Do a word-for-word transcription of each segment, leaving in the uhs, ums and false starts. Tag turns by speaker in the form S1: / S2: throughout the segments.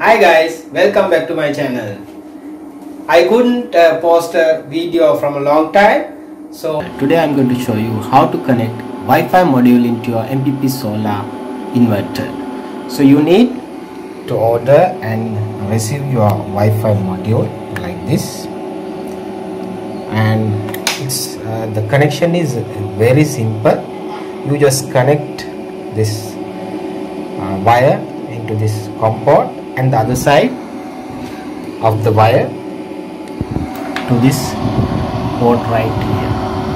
S1: Hi guys, welcome back to my channel. I couldn't uh, post a video from a long time, so today I'm going to show you how to connect Wi-Fi module into your M P P solar inverter. So you need to order and receive your Wi-Fi module like this, and it's uh, the connection is very simple. You just connect this uh, wire into this COM port and the other side of the wire to this port right here.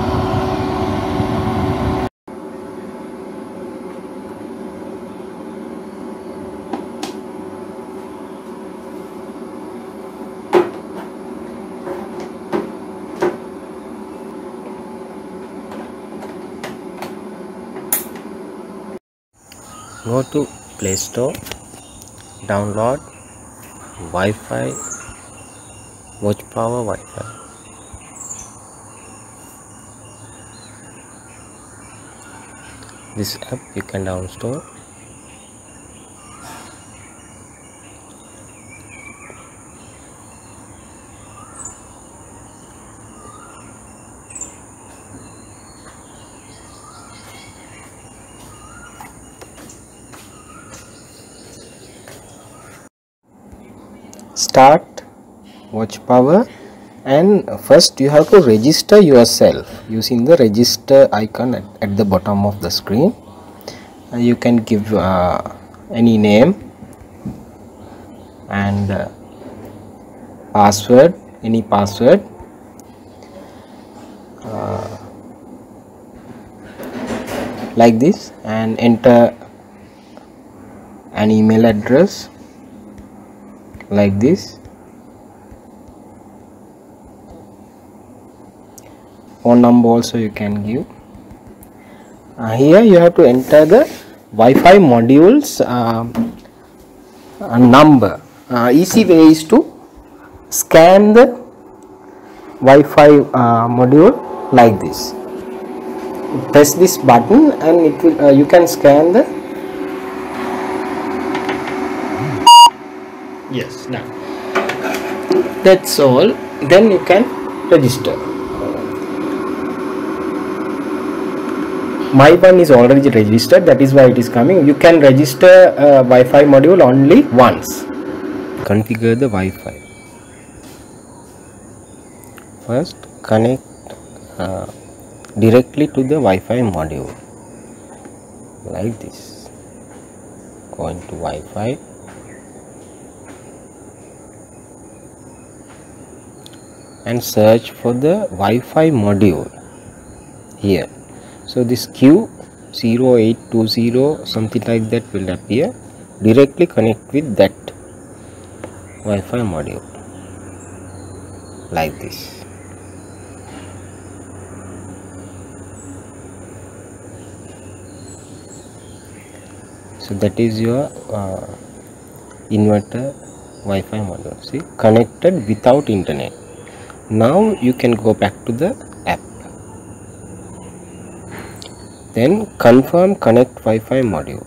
S1: Go to Play Store, download Wi-Fi, Watch Power Wi-Fi. This app you can download. Start Watch Power, and first you have to register yourself using the register icon at, at the bottom of the screen. Uh, you can give uh, any name and uh, password, any password. Uh, like this, and enter an email address like this. Phone number also you can give. Uh, here you have to enter the Wi-Fi modules uh, uh, number. Uh, easy way is to scan the Wi-Fi uh, module like this. Press this button and it will uh, you can scan the. Yes, now that's all. Then you can register. My one is already registered, that is why it is coming. You can register uh, Wi-Fi module only once. Configure the Wi-Fi. First connect uh, directly to the Wi-Fi module like this. Go into Wi-Fi. And search for the Wi-Fi module here. So this Q zero eight two zero something like that will appear. Directly connect with that Wi-Fi module like this. So that is your uh, inverter Wi-Fi module. See, connected without internet. Now you can go back to the app. Then confirm connect Wi-Fi module.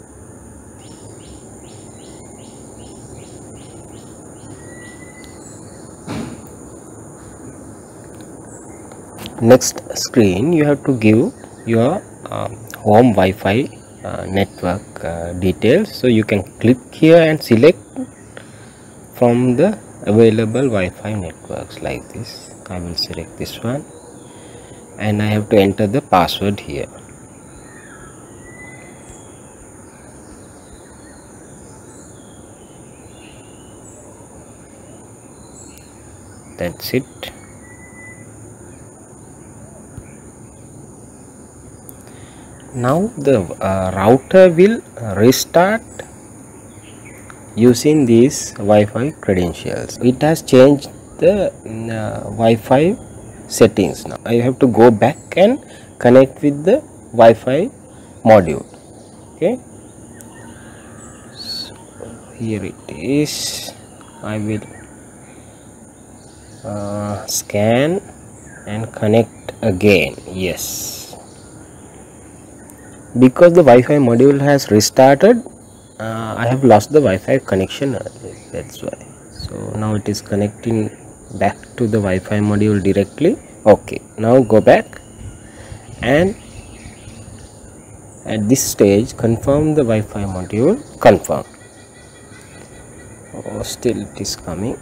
S1: Next screen you have to give your um, home Wi-Fi uh, network uh, details. So you can click here and select from the available Wi-Fi networks like this. I will select this one and I have to enter the password here. That's it. Now the uh, router will restart using these Wi-Fi credentials. It has changed the uh, Wi-Fi settings. Now I have to go back and connect with the Wi-Fi module. Okay, so here it is. I will uh, scan and connect again. Yes, because the Wi-Fi module has restarted, uh, I have lost the Wi-Fi connection earlier, that's why. So now it is connecting back to the Wi-Fi module directly. Okay, now go back and at this stage confirm the Wi-Fi module. Confirm. Oh, still it is coming.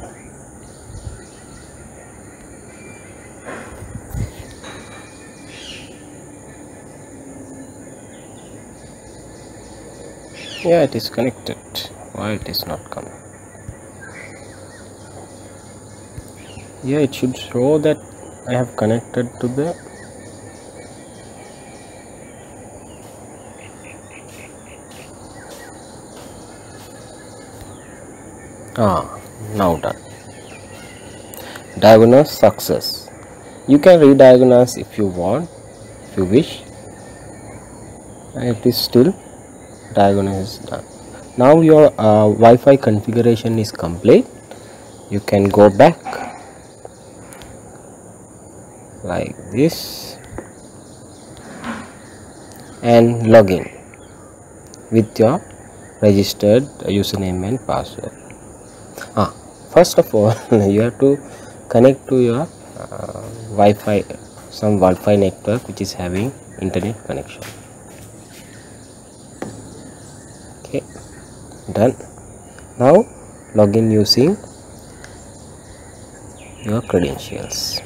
S1: Yeah, it is connected. Why it is not coming? Yeah, it should show that I have connected to the ah now done. Diagnose success. You can re-diagnose if you want, if you wish. It is still diagnosis done. Now your uh, Wi-Fi configuration is complete. You can go back like this and log in with your registered username and password. Ah, first of all, you have to connect to your uh, Wi-Fi, some Wi-Fi network which is having internet connection. Okay, done. Now log in using your credentials.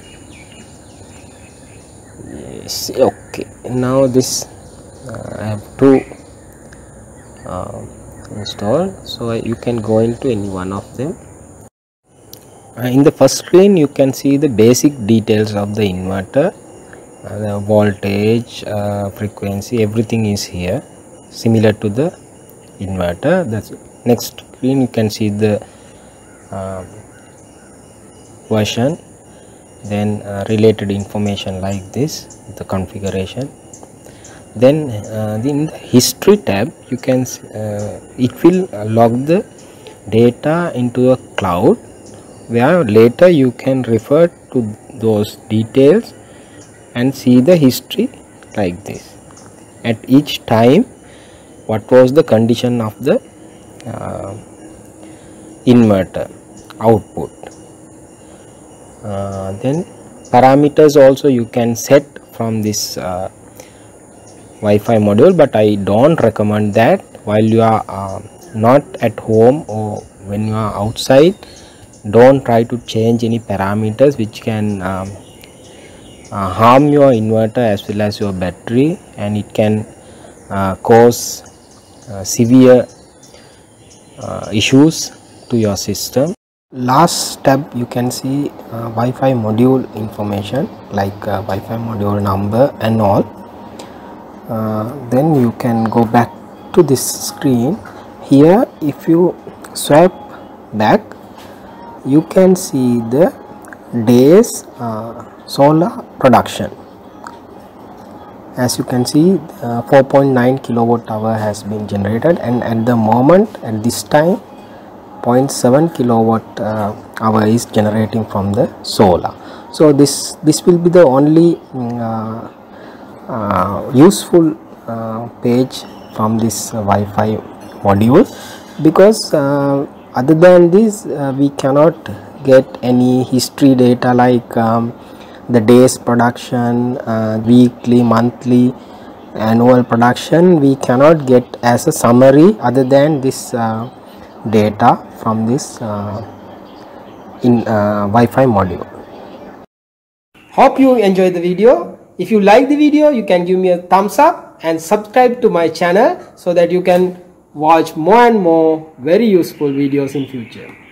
S1: Yes, okay. Now this uh, I have to uh, install, so you can go into any one of them. Uh, in the first screen you can see the basic details of the inverter, uh, the voltage, uh, frequency, everything is here similar to the inverter. That's next screen you can see the uh, version, then uh, related information like this, the configuration. Then uh, in the history tab you can uh, it will log the data into a cloud, where later you can refer to those details and see the history like this. At each time what was the condition of the uh, inverter output. Uh, then parameters also you can set from this uh, Wi-Fi module, but I don't recommend that while you are uh, not at home or when you are outside. Don't try to change any parameters which can um, uh, harm your inverter as well as your battery, and it can uh, cause uh, severe uh, issues to your system. Last tab you can see uh, Wi-Fi module information like uh, Wi-Fi module number and all. Uh, then you can go back to this screen. Here if you swipe back you can see the days uh, solar production. As you can see, uh, four point nine kilowatt hour has been generated, and at the moment at this time zero point seven kilowatt uh, hour is generating from the solar. So this this will be the only uh, uh, useful uh, page from this uh, Wi-Fi module, because uh, other than this uh, we cannot get any history data like um, the days production, uh, weekly, monthly, annual production. We cannot get as a summary other than this uh, data from this uh, in uh, Wi-Fi module. Hope you enjoyed the video. If you like the video, you can give me a thumbs up and subscribe to my channel so that you can watch more and more very useful videos in future.